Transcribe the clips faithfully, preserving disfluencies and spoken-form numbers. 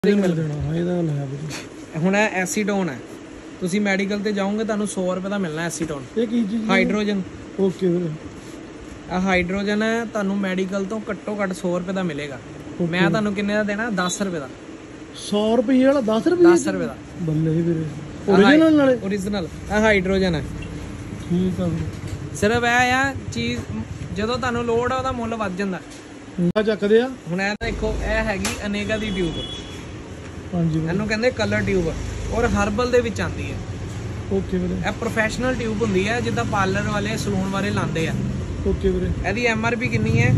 ਹੁਣ ਇਹ ਐਸੀਟੋਨ ਹੈ, ਤੁਸੀਂ ਮੈਡੀਕਲ ਤੇ ਜਾਓਗੇ ਤੁਹਾਨੂੰ ਸौ ਰੁਪਏ ਦਾ ਮਿਲਣਾ ਐਸੀਟੋਨ। ਇਹ ਕੀ ਚੀਜ਼? ਹਾਈਡਰੋਜਨ। ਓਕੇ ਵੀਰੇ, ਆ ਹਾਈਡਰੋਜਨ ਹੈ, ਤੁਹਾਨੂੰ ਮੈਡੀਕਲ ਤੋਂ ਘੱਟੋ ਘੱਟ ਸौ ਰੁਪਏ ਦਾ ਮਿਲੇਗਾ। ਮੈਂ ਤੁਹਾਨੂੰ ਕਿੰਨੇ ਦਾ ਦੇਣਾ? ਦਸ ਰੁਪਏ ਦਾ। सौ रुपये वाला दस रुपये दस रुपए का बल्ले ही ਵੀਰੇ। ओरिजिनल नाले ओरिजिनल ਆ ਹਾਈਡਰੋਜਨ ਹੈ। ਠੀਕ ਆ ਵੀਰੇ, ਸਿਰਫ ਇਹ ਆ ਚੀਜ਼ ਜਦੋਂ ਤੁਹਾਨੂੰ ਲੋੜ ਆ ਉਹਦਾ ਮੁੱਲ ਵੱਧ ਜਾਂਦਾ। ਆ ਚੱਕਦੇ ਆ। ਹੁਣ ਇਹ ਦੇਖੋ, ਇਹ ਹੈਗੀ ਅਨੇਗਾ ਦੀ ਟਿਊਬ। ਹਾਂਜੀ ਵੀਰੇ, ਇਹਨੂੰ ਕਹਿੰਦੇ ਕਲਰ ਟਿਊਬ, ਔਰ ਹਰਬਲ ਦੇ ਵਿੱਚ ਆਉਂਦੀ ਹੈ। ਓਕੇ ਵੀਰੇ, ਇਹ ਪ੍ਰੋਫੈਸ਼ਨਲ ਟਿਊਬ ਹੁੰਦੀ ਹੈ, ਜਿੱਦਾਂ ਪਾਰਲਰ ਵਾਲੇ ਸਲੂਨ ਵਾਲੇ ਲਾਉਂਦੇ ਆ। ਓਕੇ ਵੀਰੇ। ਇਹਦੀ ਐਮ ਆਰ ਪੀ ਕਿੰਨੀ ਹੈ?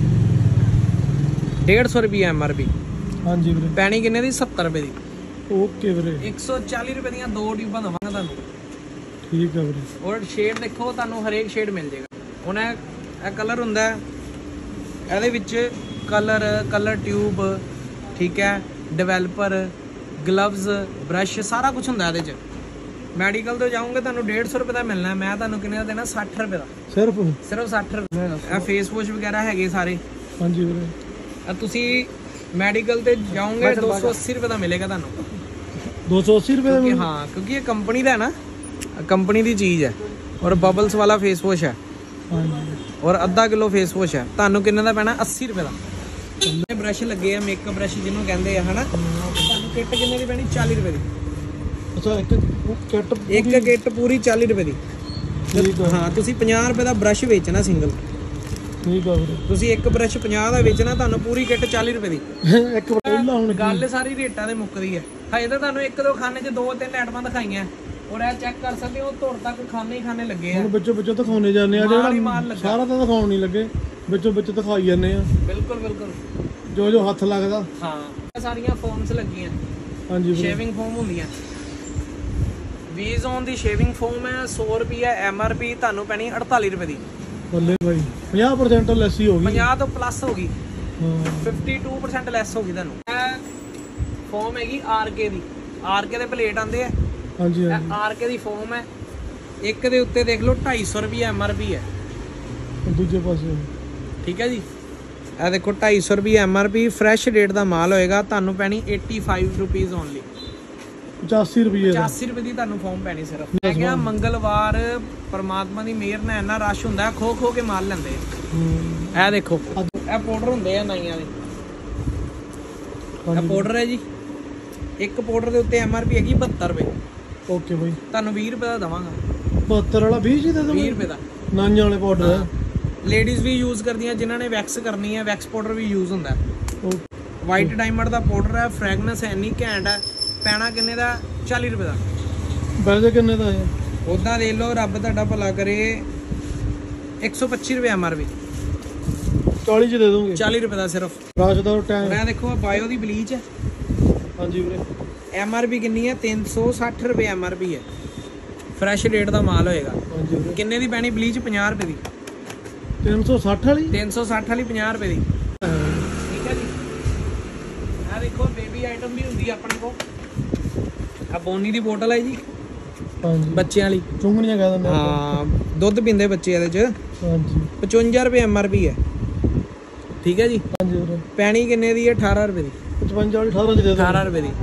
डेढ़ सौ रुपये एम आर पी। हाँ जी ਵੀਰੇ। पैनी किन्ने दी? सत्तर रुपए दी। ओके ਵੀਰੇ। एक सौ चाली रुपए ਦੀਆਂ ਦੋ ਟਿਊਬਾਂ ਦਵਾਂਗਾ ਤੁਹਾਨੂੰ। ਠੀਕ ਹੈ ਵੀਰੇ। ਔਰ ਸ਼ੇਡ ਦੇਖੋ, ਤੁਹਾਨੂੰ ਹਰੇਕ ਸ਼ੇਡ ਮਿਲ ਜਾਏਗਾ। ਹੁਣ ਇਹ ਇਹ ਕਲਰ ਹੁੰਦਾ ਹੈ, ਇਹਦੇ ਵਿੱਚ ਕਲਰ ਕਲਰ ਟਿਊਬ, ਠੀਕ ਹੈ, ਡਿਵੈਲਪਰ, ਗਲਵਜ਼, ਬ੍ਰਸ਼, ਸਾਰਾ ਕੁਝ ਹੁੰਦਾ ਇਹਦੇ 'ਚ। ਮੈਡੀਕਲ ਤੋਂ ਜਾਓਗੇ ਤੁਹਾਨੂੰ डेढ़ सौ रुपए ਦਾ ਮਿਲਣਾ। ਮੈਂ ਤੁਹਾਨੂੰ ਕਿੰਨੇ ਦਾ ਦੇਣਾ? साठ रुपए ਦਾ। ਸਿਰਫ ਸਿਰਫ साठ रुपए। ਇਹ ਫੇਸ ਵਾਸ਼ ਵਗੈਰਾ ਹੈਗੇ ਸਾਰੇ। ਹਾਂਜੀ ਵੀਰੇ। ਤੁਸੀਂ ਮੈਡੀਕਲ ਤੇ ਜਾਓਗੇ दो सौ अस्सी रुपए ਦਾ ਮਿਲੇਗਾ ਤੁਹਾਨੂੰ। दो सौ अस्सी रुपए क्योंकि हाँ, क्योंकि ये कंपनी का है ना, कंपनी की चीज़ है। और बबल्स वाला फेस वॉश है, और अद्धा किलो फेस वॉश है। ਤੁਹਾਨੂੰ ਕਿੰਨੇ ਦਾ ਪੈਣਾ? अस्सी रुपए ਦਾ। ब्रश लगे हैं, मेकअप ब्रश ਜਿਹਨੂੰ ਕਹਿੰਦੇ ਆ, ਹਨਾ। ਤੁਹਾਨੂੰ ਕਿੱਟ ਕਿੰਨੇ ਦੀ ਪੈਣੀ? चाली रुपए ਦੀ। ਅੱਛਾ, ਇੱਕ ਕਿੱਟ ਇੱਕ ਕਿੱਟ ਪੂਰੀ चाली रुपए ਦੀ। ਠੀਕ ਆ। ਹਾਂ, ਤੁਸੀਂ ਪੰਜਾਹ ਰੁਪਏ ਦਾ ਬ੍ਰਸ਼ ਵੇਚਣਾ ਸਿੰਗਲ। ਠੀਕ ਆ ਵੀਰੇ। ਤੁਸੀਂ ਇੱਕ ਬ੍ਰਸ਼ ਪੰਜਾਹ ਦਾ ਵੇਚਣਾ, ਤੁਹਾਨੂੰ ਪੂਰੀ ਕਿੱਟ चाली रुपए ਦੀ। ਇੱਕ ਪਹਿਲਾਂ ਹੁਣ ਗੱਲ ਸਾਰੀ ਰੇਟਾਂ ਦੇ ਮੁੱਕਦੀ ਹੈ। ਹਜੇ ਤਾਂ ਤੁਹਾਨੂੰ ਇੱਕ ਦੋ ਖਾਨੇ 'ਚ ਦੋ ਤਿੰਨ ਆਈਟਮਾਂ ਦਿਖਾਈਆਂ, ਔਰ ਇਹ ਚੈੱਕ ਕਰ ਸਕਦੇ ਹੋ, ਧੁਰ ਤੱਕ ਖਾਨੇ ਹੀ ਖਾਨੇ ਲੱਗੇ ਆ। ਹੁਣ ਵਿੱਚੋਂ ਵਿੱਚੋਂ ਦਿਖਾਉਣੇ ਜਾਂਦੇ ਆ, ਜਿਹੜਾ ਸਾਰਾ ਤਾਂ ਦਿਖਾਉਣ ਨਹੀਂ ਲੱਗੇ, ਵਿੱਚੋਂ ਵਿੱਚ ਦਿਖਾਈ ਜਾਂਦੇ ਆ। ਬਿਲਕੁਲ ਬਿਲਕੁਲ, ਜੋ ਜੋ ਹੱਥ ਲੱਗਦਾ। ਹਾਂ, ਇਹ ਸਾਰੀਆਂ ਫੋਮਸ ਲੱਗੀਆਂ। ਹਾਂਜੀ, ਸ਼ੇਵਿੰਗ ਫੋਮ ਹੁੰਦੀਆਂ। ਵੀ ਜ਼ੋਨ ਦੀ ਸ਼ੇਵਿੰਗ ਫੋਮ ਹੈ, ਸੌ ਰੁਪਏ ਐਮ ਆਰ ਪੀ, ਤੁਹਾਨੂੰ ਪੈਣੀ ਅੜਤਾਲੀ ਰੁਪਏ ਦੀ। ਬੱਲੇ ਭਾਈ, ਪੰਜਾਹ ਪਰਸੈਂਟ ਲੈਸ ਹੀ ਹੋ ਗਈ। ਪੰਜਾਹ ਤੋਂ ਪਲੱਸ ਹੋ ਗਈ। ਹਾਂ, ਬਾवन परसेंट ਲੈਸ ਹੋ ਗਈ ਤੁਹਾਨੂੰ। ਇਹ ਫੋਮ ਹੈਗੀ ਆਰ ਕੇ ਦੀ। ਆਰ ਕੇ ਦੇ ਪਲੇਟ ਆਉਂਦੇ ਆ। ਹਾਂਜੀ ਇਹ ਆਰ ਕੇ ਦੀ ਫੋਮ ਹੈ। ਇੱਕ ਦੇ ਉੱਤੇ ਦੇਖ ਲਓ ਢਾਈ ਸੌ ਰੁਪਏ ਐਮ ਆਰ ਪੀ ਹੈ। ਦੂਜੇ ਪਾਸੇ ਠੀਕ ਹੈ ਜੀ। ਇਹ ਦੇਖੋ ਢਾਈ ਸੌ ਰੁਪਏ M R P, fresh rate ਦਾ ਮਾਲ ਹੋਏਗਾ। ਤੁਹਾਨੂੰ ਪੈਣੀ ਪਚਾਸੀ ਰੁਪਏ ਓਨਲੀ। पचासी रुपये पचासी रुपए ਦੀ ਤੁਹਾਨੂੰ ਫੋਮ ਪੈਣੀ ਸਿਰਫ। ਮੈਂ ਕਿਹਾ ਮੰਗਲਵਾਰ ਪਰਮਾਤਮਾ ਦੀ ਮਿਹਰ ਨਾਲ ਇੰਨਾ ਰਸ਼ ਹੁੰਦਾ, ਖੋ ਖੋ ਕੇ ਮਾਲ ਲੈਂਦੇ। ਇਹ ਦੇਖੋ, ਇਹ ਪਾਊਡਰ ਹੁੰਦੇ ਆ ਨਾਈਆਂ ਦੇ। ਇਹ ਪਾਊਡਰ ਹੈ ਜੀ। ਇੱਕ ਪਾਊਡਰ ਦੇ ਉੱਤੇ ਐਮ ਆਰ ਪੀ ਹੈਗੀ ਬਹੱਤਰ ਰੁਪਏ। ਓਕੇ ਬਾਈ, ਤੁਹਾਨੂੰ ਵੀਹ ਰੁਪਏ ਦਾ ਦਵਾਂਗਾ। ਬਹੱਤਰ ਵਾਲਾ ਵੀਹ ਜੀ ਦੇ ਦੋ। ਵੀਹ ਰੁਪਏ ਦਾ ਨਾਈਆਂ ਵਾਲੇ ਪਾਊਡਰ ਹੈ। ਲੇਡੀਜ਼ ਵੀ ਯੂਜ਼ ਕਰਦੀਆਂ, ਜਿਨ੍ਹਾਂ ਨੇ ਵੈਕਸ ਕਰਨੀ ਹੈ, ਵੈਕਸ ਪਾਊਡਰ ਵੀ ਯੂਜ਼ ਹੁੰਦਾ। ਵਾਈਟ ਡਾਇਮੰਡ ਦਾ ਪਾਊਡਰ ਹੈ, ਫ੍ਰੈਗਨੈਂਸ ਇੰਨੀ ਘੈਂਟ ਹੈ। ਪੈਣਾ ਕਿੰਨੇ ਦਾ? चाली रुपए ਦਾ। ਵੈਸੇ ਕਿੰਨੇ ਦਾ ਹੈ? ਉਦਾਂ ਦੇ ਲਓ, ਰੱਬ ਤੁਹਾਡਾ ਭਲਾ ਕਰੇ। एक सौ पच्चीस रुपए एम आर पी। चालीस ਚ ਦੇ ਦੋਗੇ? चाली रुपए ਦਾ ਸਿਰਫ। ਰਾਸ਼ ਦਾ ਟਾਈਮ। ਮੈਂ ਦੇਖੋ ਬਾਇਓ ਦੀ ਬਲੀਚ ਹੈ। ਹਾਂਜੀ ਵੀਰੇ। ਐਮ ਆਰ ਪੀ ਕਿੰਨੀ ਹੈ? तीन सौ साठ रुपए ਐਮ ਆਰ ਪੀ ਹੈ। ਫਰੈਸ਼ ਰੇਟ ਦਾ ਮਾਲ ਹੋਏਗਾ। ਹਾਂਜੀ ਵੀਰੇ। ਕਿੰਨੇ ਦੀ ਪੈਣੀ ਬਲੀਚ? ਪੰਜਾਹ ਰੁਪਏ ਦੀ। तीन सौ साठ ਵਾਲੀ? तीन सौ साठ ਵਾਲੀ ਪੰਜਾਹ ਰੁਪਏ ਦੀ। ਠੀਕ ਹੈ ਜੀ। ਆ ਦੇਖੋ ਬੇਬੀ ਆਈਟਮ ਵੀ ਹੁੰਦੀ ਹੈ ਆਪਣੇ ਕੋਲ। ਆ ਬੋਨੀ ਦੀ ਬੋਟਲ ਹੈ ਜੀ, ਹਾਂਜੀ, ਬੱਚਿਆਂ ਵਾਲੀ। ਚੁੰਗਣੀਆਂ ਕਹਿ ਦਿੰਦੇ ਹਾਂ, ਦੁੱਧ ਪੀਂਦੇ ਬੱਚੇ ਇਹਦੇ 'ਚ। ਹਾਂਜੀ, पचवंजा रुपए एम आर पी है। ठीक है जी। ਹਾਂਜੀ ਵੀਰੇ। पैनी किन्ने दी है? अठारह रुपए दी। पचवंजा ਵਾਲੀ अठारह ਚ ਦੇ ਦੋ। अठारह रुपए दी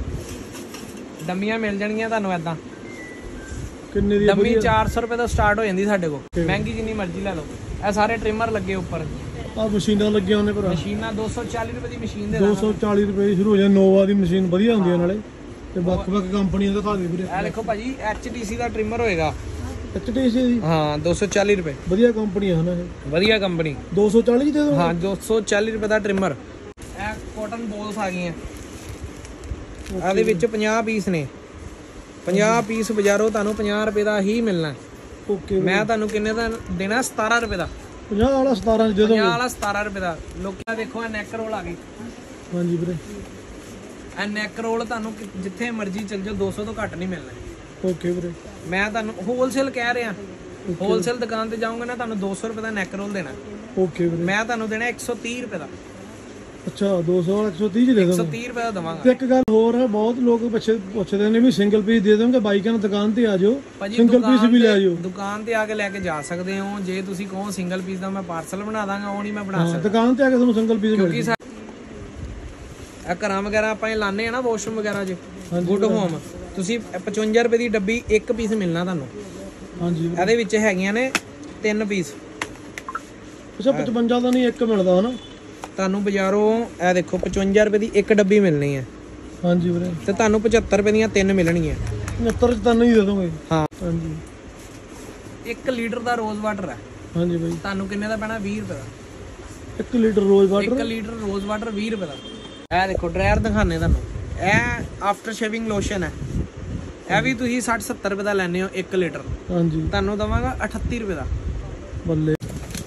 ਡੰਮੀਆਂ ਮਿਲ ਜਾਣਗੀਆਂ ਤੁਹਾਨੂੰ ਐਦਾਂ। ਕਿੰਨੇ ਦੀ? ਡੰਮੀ ਚਾਰ ਸੌ ਰੁਪਏ ਤੋਂ ਸਟਾਰਟ ਹੋ ਜਾਂਦੀ ਸਾਡੇ ਕੋਲ, ਮਹਿੰਗੀ ਜਿੰਨੀ ਮਰਜ਼ੀ ਲੈ ਲਓ। ਇਹ ਸਾਰੇ ਟ੍ਰਿਮਰ ਲੱਗੇ ਉੱਪਰ। ਆ ਮਸ਼ੀਨਾਂ ਲੱਗੀਆਂ ਉਹਨੇ ਭਰਾ। ਮਸ਼ੀਨਾਂ दो सौ चालीस ਰੁਪਏ ਦੀ ਮਸ਼ੀਨ ਦੇ दो सौ चालीस ਰੁਪਏ ਦੀ ਸ਼ੁਰੂ ਹੋ ਜਾਂਦੀ। ਨੋਵਾ ਦੀ ਮਸ਼ੀਨ ਵਧੀਆ ਹੁੰਦੀ ਹੈ ਨਾਲੇ, ਤੇ ਵੱਖ ਵੱਖ ਕੰਪਨੀਆਂ ਦਾ ਦਿਖਾ ਦੇ ਵੀਰੇ। ਇਹ ਦੇਖੋ ਭਾਜੀ, ਐਚ ਟੀ ਸੀ ਦਾ ਟ੍ਰਿਮਰ ਹੋਏਗਾ। ਐਚ ਟੀ ਸੀ ਦੀ? ਹਾਂ, दो सौ चालीस ਰੁਪਏ। ਵਧੀਆ ਕੰਪਨੀ ਹੈ ਨਾ ਇਹ। ਵਧੀਆ ਕੰਪਨੀ। दो सौ चालीस ਦੇ ਦੋ। ਹਾਂ, दो सौ चालीस ਰੁਪਏ ਦਾ ਟ੍ਰਿਮਰ। ਇਹ ਕਾਟਨ ਬੋਲਸ ਆ ਗਈਆਂ। ਇਹਦੇ ਵਿੱਚ ਪੰਜਾਹ ਪੀਸ ਨੇ। ਪੰਜਾਹ ਪੀਸ ਬਾਜ਼ਾਰੋਂ ਤੁਹਾਨੂੰ ਪੰਜਾਹ ਰੁਪਏ ਦਾ ਹੀ ਮਿਲਣਾ। ਓਕੇ, ਮੈਂ ਤੁਹਾਨੂੰ ਕਿੰਨੇ ਦਾ ਦੇਣਾ? ਸਤਾਰਾਂ ਰੁਪਏ ਦਾ। ਪੰਜਾਹ ਵਾਲਾ ਸਤਾਰਾਂ ਚ ਦੇ ਦੋ। ਪੰਜਾਹ ਵਾਲਾ ਸਤਾਰਾਂ ਰੁਪਏ ਦਾ। ਲੋਕਾਂ ਦੇਖੋ ਇਹ ਨੈਕ ਰੋਲ ਆ ਗਈ। ਹਾਂਜੀ ਵੀਰੇ। ਇਹ ਨੈਕ ਰੋਲ ਤੁਹਾਨੂੰ ਜਿੱਥੇ ਮਰਜ਼ੀ ਚੱਲ ਜਾਓ, दो सौ ਤੋਂ ਘੱਟ ਨਹੀਂ ਮਿਲਣਾ। ਓਕੇ ਵੀਰੇ। ਮੈਂ ਤੁਹਾਨੂੰ ਹੋਲਸੇਲ ਕਹਿ ਰਿਹਾ। ਹੋਲਸੇਲ ਦੁਕਾਨ ਤੇ ਜਾਓਗੇ ਨਾ, ਤੁਹਾਨੂੰ दो सौ ਰੁਪਏ ਦਾ ਨੈਕ ਰੋਲ ਦੇਣਾ। ਓਕੇ ਵੀਰੇ। ਮੈਂ ਤੁਹਾਨੂੰ ਦੇਣਾ एक सौ तीस ਰੁਪਏ ਦਾ। ਅੱਛਾ, दो सौ ਵਾਲਾ एक सौ तीस ਚ ਦੇ ਦੋ। एक सौ तीस ਰੁਪਏ ਦਾ ਦਵਾਂਗਾ। ਤੇ ਇੱਕ ਗੱਲ ਹੋਰ ਹੈ, ਬਹੁਤ ਲੋਕ ਪੁੱਛੇ ਪੁੱਛਦੇ ਨੇ ਵੀ ਸਿੰਗਲ ਪੀਸ ਦੇ ਦੋਗੇ? ਬਾਈਕਾਂ ਨਾਲ ਦੁਕਾਨ ਤੇ ਆ ਜਾਓ, ਸਿੰਗਲ ਪੀਸ ਵੀ ਲੈ ਜਾਓ। ਦੁਕਾਨ ਤੇ ਆ ਕੇ ਲੈ ਕੇ ਜਾ ਸਕਦੇ ਹੋ। ਜੇ ਤੁਸੀਂ ਕਹੋ ਸਿੰਗਲ ਪੀਸ ਦਾ ਮੈਂ ਪਾਰਸਲ ਬਣਾ ਦਾਂਗਾ, ਉਹ ਨਹੀਂ ਮੈਂ ਬਣਾ ਸਕਦਾ। ਦੁਕਾਨ ਤੇ ਆ ਕੇ ਤੁਹਾਨੂੰ ਸਿੰਗਲ ਪੀਸ ਮਿਲ ਕਿਉਂਕਿ ਇਹ ਘਰਾਂ ਵਗੈਰਾ ਆਪਾਂ ਇਹ ਲਾਣੇ ਆ ਨਾ ਵਾਸ਼ਰੂਮ ਵਗੈਰਾ 'ਚ, ਗੁੱਡ ਹੋਮ, ਤੁਸੀਂ ਪਚਵੰਜਾ ਰੁਪਏ ਦੀ ਡੱਬੀ ਇੱਕ ਪੀਸ ਮਿਲਣਾ ਤੁਹਾਨੂੰ। ਹਾਂਜੀ ਇਹਦੇ ਵਿੱਚ ਹੈਗੀਆਂ ਨੇ ਤਿੰਨ ਪੀਸ। ਅੱਛਾ ਪਚਵੰਜਾ ਦਾ ਨਹੀਂ ਇੱਕ ਮਿਲਦਾ ਹਨਾ ਤੁਹਾਨੂੰ ਬਾਜ਼ਾਰੋਂ? ਇਹ ਦੇਖੋ ਪਚਵੰਜਾ ਰੁਪਏ ਦੀ ਇੱਕ ਡੱਬੀ ਮਿਲਣੀ ਹੈ। ਹਾਂਜੀ ਵੀਰੇ। ਤੇ ਤੁਹਾਨੂੰ ਪਝੱਤਰ ਰੁਪਏ ਦੀਆਂ ਤਿੰਨ ਮਿਲਣਗੀਆਂ। ਉਨੱਤਰ ਚ ਤਾਂ ਨਹੀਂ ਦੇ ਦੋਗੇ? ਹਾਂ ਹਾਂਜੀ। ਇੱਕ ਲੀਟਰ ਦਾ ਰੋਜ਼ ਵਾਟਰ ਹੈ। ਹਾਂਜੀ ਬਾਈ। ਤੁਹਾਨੂੰ ਕਿੰਨੇ ਦਾ ਪੈਣਾ? ਵੀਹ ਰੁਪਏ ਦਾ। ਇੱਕ ਲੀਟਰ ਰੋਜ਼ ਵਾਟਰ? ਇੱਕ ਲੀਟਰ ਰੋਜ਼ ਵਾਟਰ ਵੀਹ ਰੁਪਏ ਦਾ। ਇਹ ਦੇਖੋ ਡਰਾਇਰ ਦਿਖਾਣੇ ਤੁਹਾਨੂੰ। ਇਹ ਆਫਟਰ ਸ਼ੇਵਿੰਗ ਲੋਸ਼ਨ ਹੈ। ਇਹ ਵੀ ਤੁਸੀਂ ਸੱਠ ਸੱਤਰ ਰੁਪਏ ਦਾ ਲੈਣੇ ਹੋ ਇੱਕ ਲੀਟਰ। ਹਾਂਜੀ। ਤੁਹਾਨੂੰ ਦਵਾਂਗਾ ਅਠੱਤੀ ਰੁਪਏ ਦਾ। ਬੱਲੇ।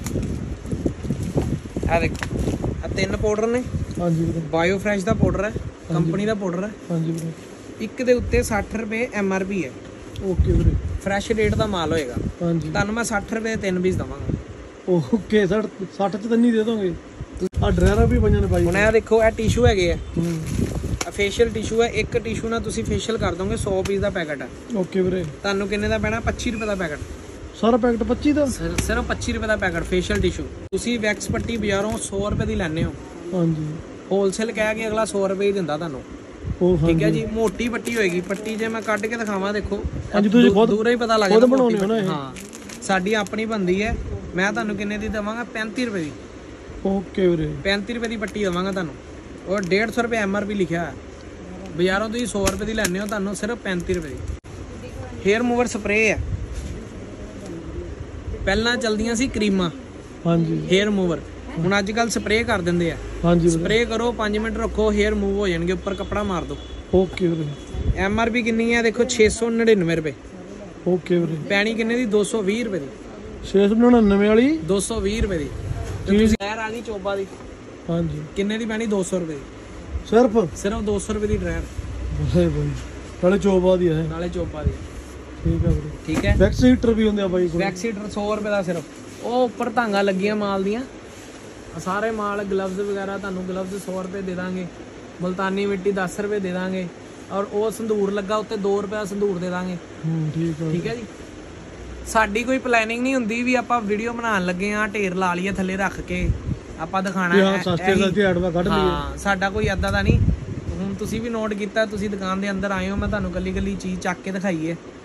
ਇਹ ਦੇਖੋ ਆ ਤਿੰਨ ਪਾਊਡਰ ਨੇ। ਹਾਂਜੀ ਵੀਰੇ। ਬਾਇਓ ਫਰੈਸ਼ ਦਾ ਪਾਊਡਰ ਹੈ, ਕੰਪਨੀ ਦਾ ਪਾਊਡਰ ਹੈ। ਹਾਂਜੀ ਵੀਰੇ। ਇੱਕ ਦੇ ਉੱਤੇ ਸੱਠ ਰੁਪਏ ਐਮ ਆਰ ਪੀ ਹੈ। ਓਕੇ ਵੀਰੇ। ਫਰੈਸ਼ ਰੇਟ ਦਾ ਮਾਲ ਹੋਏਗਾ। ਹਾਂਜੀ। ਤੁਹਾਨੂੰ ਮੈਂ ਸੱਠ ਰੁਪਏ ਦੇ ਤਿੰਨ ਪੀਸ ਦਵਾਂਗਾ। ਓਕੇ। ਸੱਠ ਚ ਤਾਂ ਨਹੀਂ ਦੇ ਦੋਗੇ? ਆ ਡਰਾਇਰਾਂ ਵੀ ਪਈਆਂ ਨੇ ਬਾਈ। ਹੁਣ ਇਹ ਦੇਖੋ ਇਹ ਟਿਸ਼ੂ ਹੈਗੇ ਆ। ਹੂੰ। ਆ ਫੇਸ਼ੀਅਲ ਟਿਸ਼ੂ ਹੈ। ਇੱਕ ਟਿਸ਼ੂ ਨਾਲ ਤੁਸੀਂ ਫੇਸ਼ੀਅਲ ਕਰ ਦੋਗੇ। ਸੌ ਪੀਸ ਦਾ ਪੈਕਟ ਹੈ। ਓਕੇ ਵੀਰੇ। ਤੁਹਾਨੂੰ ਕਿੰਨੇ ਦਾ ਪੈਣਾ? ਪੱਚੀ ਰੁਪਏ ਦਾ ਪੈਕਟ। ਸਾਰਾ ਪੈਕਟ ਪੱਚੀ ਦਾ? ਸਿਰਫ ਪੱਚੀ ਰੁਪਏ ਦਾ ਪੈਕਟ ਫੇਸ਼ੀਅਲ ਟਿਸ਼ੂ। ਤੁਸੀਂ ਵੈਕਸ ਪੱਟੀ ਬਾਜ਼ਾਰੋਂ ਸੌ ਰੁਪਏ ਦੀ ਲੈਣੇ ਹੋ। ਹਾਂਜੀ। ਹੋਲਸੇਲ ਕਹਿ ਕੇ ਅਗਲਾ ਸੌ ਰੁਪਏ ਹੀ ਦਿੰਦਾ ਤੁਹਾਨੂੰ। ਠੀਕ ਹੈ ਜੀ। ਮੋਟੀ ਪੱਟੀ ਹੋਏਗੀ। ਪੱਟੀ ਜੇ ਮੈਂ ਕੱਢ ਕੇ ਦਿਖਾਵਾਂ ਦੇਖੋ, ਹਾਂਜੀ ਤੁਸੀਂ ਖੁਦ ਦੂਰੋਂ ਹੀ ਪਤਾ ਲੱਗ ਜਾਂਦਾ ਬਣਾਉਣੀ ਹੋ ਨਾ ਇਹ? ਹਾਂ ਸਾਡੀ ਆਪਣੀ ਬੰਦੀ ਹੈ। ਮੈਂ ਤੁਹਾਨੂੰ ਕਿੰਨੇ ਦੀ ਦਵਾਂਗਾ? ਪੈਂਤੀ ਰੁਪਏ ਦੀ। ਓਕੇ ਵੀਰੇ। ਪੈਂਤੀ ਰੁਪਏ ਦੀ ਪੱਟੀ ਦਵਾਂਗਾ ਤੁਹਾਨੂੰ। ਔਰ ਡੇਢ ਸੌ ਰੁਪਏ ਐਮ ਆਰ ਪੀ ਲਿਖਿਆ ਹੈ। ਬਾਜ਼ਾਰੋਂ ਤੁਸੀਂ ਸੌ ਰੁਪਏ ਦੀ ਲੈਣੇ ਹੋ, ਤੁਹਾਨੂੰ ਸਿਰਫ ਪੈਂਤੀ ਰੁਪਏ ਦੀ। ਹੇਅਰ ਮੂਵਰ ਸਪਰੇਅ ਹੈ। ਪਹਿਲਾਂ ਚਲਦੀਆਂ ਸੀ ਕਰੀਮਾਂ। ਹਾਂਜੀ। Hair mover. ਹੁਣ ਅੱਜ ਕੱਲ ਸਪਰੇਅ ਕਰ ਦਿੰਦੇ ਆ। ਹਾਂਜੀ। ਸਪਰੇਅ ਕਰੋ ਪੰਜ ਮਿੰਟ ਰੱਖੋ, ਹੇਅਰ ਮੂਵ ਹੋ ਜਾਣਗੇ। ਉੱਪਰ ਕੱਪੜਾ ਮਾਰ ਦੋ। ਓਕੇ ਵੀਰੇ। ਐਮ ਆਰ ਪੀ ਕਿੰਨੀ ਹੈ ਦੇਖੋ? ਛੇ ਸੌ ਨੜਿਨਵੇਂ ਰੁਪਏ। ਓਕੇ ਵੀਰੇ। ਪੈਣੀ ਕਿੰਨੇ ਦੀ? ਦੋ ਸੌ ਵੀਹ ਰੁਪਏ ਦੀ। ਛੇ ਸੌ ਨੜਿਨਵੇਂ ਵਾਲੀ ਦੋ ਸੌ ਵੀਹ ਰੁਪਏ ਦੀ। ਡਰਾਇਰ ਆ ਗਈ ਚੋਬਾ ਦੀ। ਹਾਂਜੀ। ਕਿੰਨੇ ਦੀ ਪੈਣੀ? ਦੋ ਸੌ ਰੁਪਏ ਦੀ। ਸਿਰਫ ਸਿਰਫ ਦੋ ਸੌ ਰੁਪਏ ਦੀ ਡਰਾਇਰ। ਬਲੇ ਬਾਈ। ਨਾਲੇ ਚੋਬਾ ਦੀ ਹੈ। ਨਾਲੇ ਚੋਬਾ ਦੀ। ਠੀਕ ਹੈ ਵੀਰੇ। ਠੀਕ ਹੈ। ਵੈਕਸ ਹੀਟਰ ਵੀ ਹੁੰਦੇ ਆ ਬਾਈ ਕੋਲ? ਵੈਕਸ ਹੀਟਰ ਸੌ ਰੁਪਏ ਦਾ ਸਿਰਫ। ਉਹ ਉੱਪਰ ਧਾਂਗਾ ਲੱਗੀਆਂ ਮਾਲ ਦੀਆਂ। ਸਾਰੇ ਮਾਲ ਗਲਵਜ਼ ਵਗੈਰਾ ਤੁਹਾਨੂੰ ਗਲਵਜ਼ ਸੌ ਰੁਪਏ ਦੇ ਦਾਂਗੇ। ਮੁਲਤਾਨੀ ਮਿੱਟੀ ਦਸ ਰੁਪਏ ਦੇ ਦਾਂਗੇ। ਔਰ ਉਹ ਸੰਧੂਰ ਲੱਗਾ ਉੱਤੇ ਦੋ ਰੁਪਏ ਦਾ ਸੰਧੂਰ ਦੇ ਦਾਂਗੇ। ਹੂੰ ਠੀਕ ਹੈ। ਠੀਕ ਹੈ ਜੀ। ਸਾਡੀ ਕੋਈ ਪਲੈਨਿੰਗ ਨਹੀਂ ਹੁੰਦੀ ਵੀ ਆਪਾਂ ਵੀਡੀਓ ਬਣਾਉਣ ਲੱਗੇ ਆ ਢੇਰ ਲਾ ਲਈਏ ਥੱਲੇ ਰੱਖ ਕੇ ਆਪਾਂ ਦਿਖਾਣਾ ਹੈ। ਸਸਤੇ ਸਸਤੇ ਐਡਵਾ ਕੱਢ ਲਈਏ। ਹਾਂ ਸਾਡਾ ਕੋਈ ਏਦਾਂ ਦਾ ਨਹੀਂ। ਹੁਣ ਤੁਸੀਂ ਵੀ ਨੋਟ ਕੀਤਾ, ਤੁਸੀਂ ਦੁਕਾਨ ਦੇ ਅੰਦਰ ਆਏ ਹੋ, ਮੈਂ ਤੁਹਾਨੂੰ ਕੱਲੀ ਕੱਲੀ ਚੀਜ਼ ਚੱਕ ਕੇ ਦਿਖਾਈ ਹੈ।